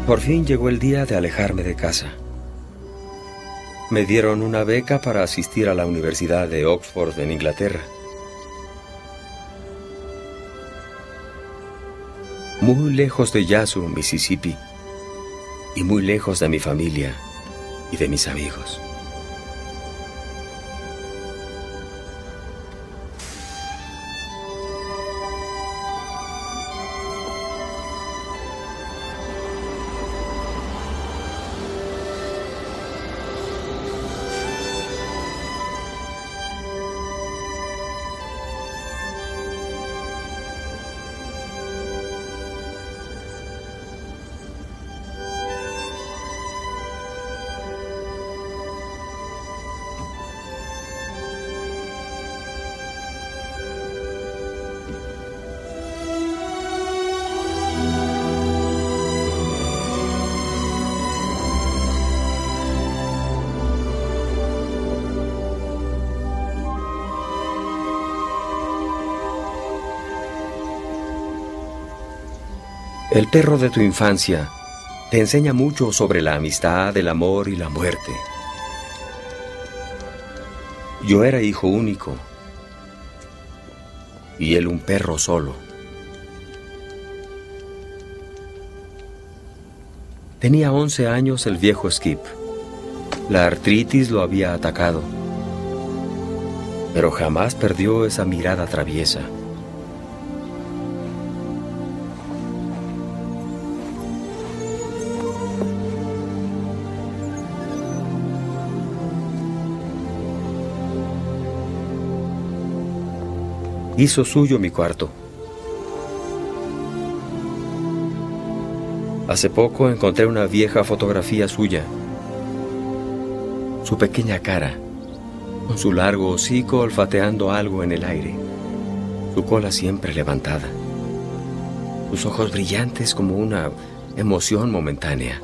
Por fin llegó el día de alejarme de casa. Me dieron una beca para asistir a la Universidad de Oxford en Inglaterra. Muy lejos de Yazoo, Mississippi, y muy lejos de mi familia y de mis amigos. El perro de tu infancia te enseña mucho sobre la amistad, el amor y la muerte. Yo era hijo único y él un perro solo. Tenía 11 años el viejo Skip. La artritis lo había atacado, pero jamás perdió esa mirada traviesa. Hizo suyo mi cuarto. Hace poco encontré una vieja fotografía suya. Su pequeña cara, con su largo hocico olfateando algo en el aire, su cola siempre levantada, sus ojos brillantes como una emoción momentánea.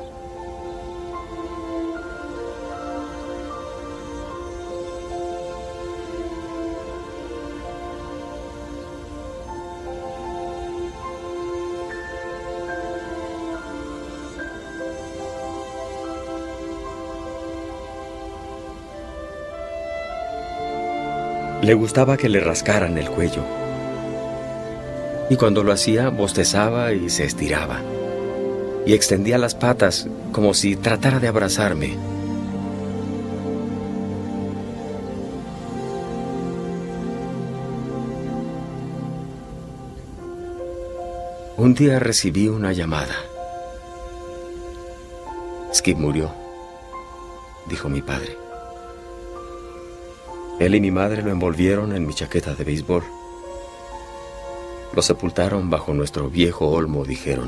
Le gustaba que le rascaran el cuello. Y cuando lo hacía, bostezaba y se estiraba. Y extendía las patas como si tratara de abrazarme. Un día recibí una llamada. Skip murió, dijo mi padre. Él y mi madre lo envolvieron en mi chaqueta de béisbol. Lo sepultaron bajo nuestro viejo olmo, dijeron.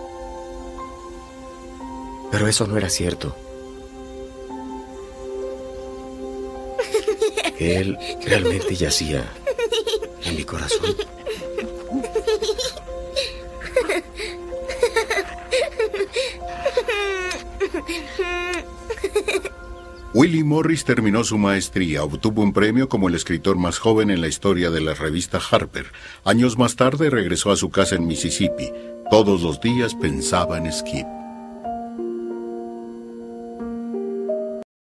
Pero eso no era cierto. Que él realmente yacía en mi corazón. Willie Morris terminó su maestría, obtuvo un premio como el escritor más joven en la historia de la revista Harper. Años más tarde regresó a su casa en Mississippi. Todos los días pensaba en Skip.